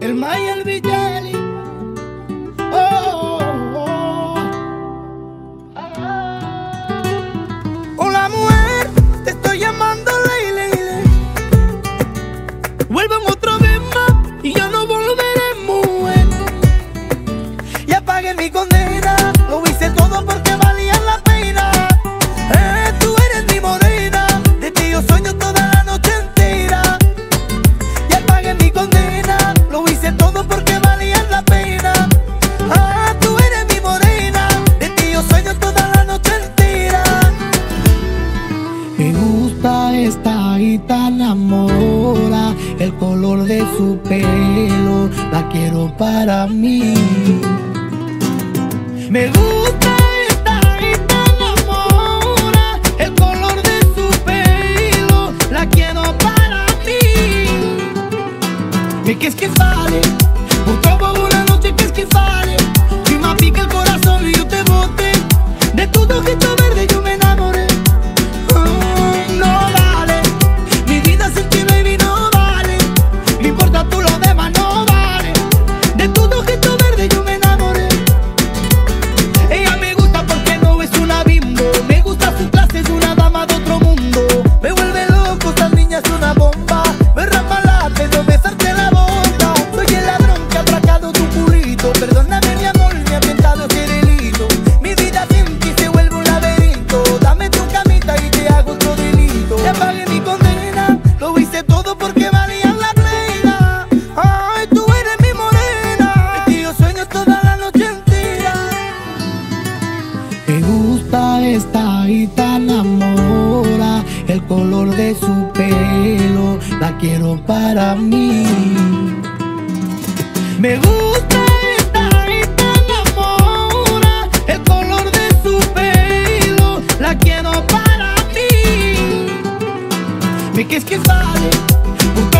el Mayel Vitelli. Oh, oh, oh. Hola mujer, te estoy llamando Leile. Vuelvan otra vez más y ya no volveré, mujer. Ya pagué mi condena, lo hice todo porque valía la pena. Tú eres mi morena, de ti yo sueño toda la noche entera. Ya pagué mi condena, lo hice todo porque valía la pena. Tú eres mi morena, de ti yo sueño toda la noche entera. Me gusta esta gitana mora, el color de su pelo, la quiero para mí. Me gusta esta gitana mora, el color de su pelo, la quiero para mí. ¿Y qué es que sale? Por toda una noche, ¿qué es que sale? Si me pica el corazón y yo te boté, de tu ojito verde yo me enamoré. No vale, mi vida sin ti, baby, no vale. No importa tú lo demás, no vale. De tu ojito verde yo me enamoré. Ella me gusta porque no es una bimbo, me gusta su clase, es una dama de otro mundo. Me vuelve loco, esta niña es una bomba. Me ramalaste, no besarte la boca. Soy el ladrón que ha atracado tu burrito. Perdóname mi amor, me ha tentado ese delito. Mi vida sin ti se vuelve un laberinto. Dame tu camita y te hago otro delito. Ya pagué mi condena, lo hice todo porque valía la pena. Ay, tú eres mi morena, de ti yo sueño toda la noche entera. Me gusta esta gitana mora, el color de su pelo, la quiero para mí. Me gusta esta gitana mora, el color de su pelo, la quiero para mí. ¿Y qué es que sale?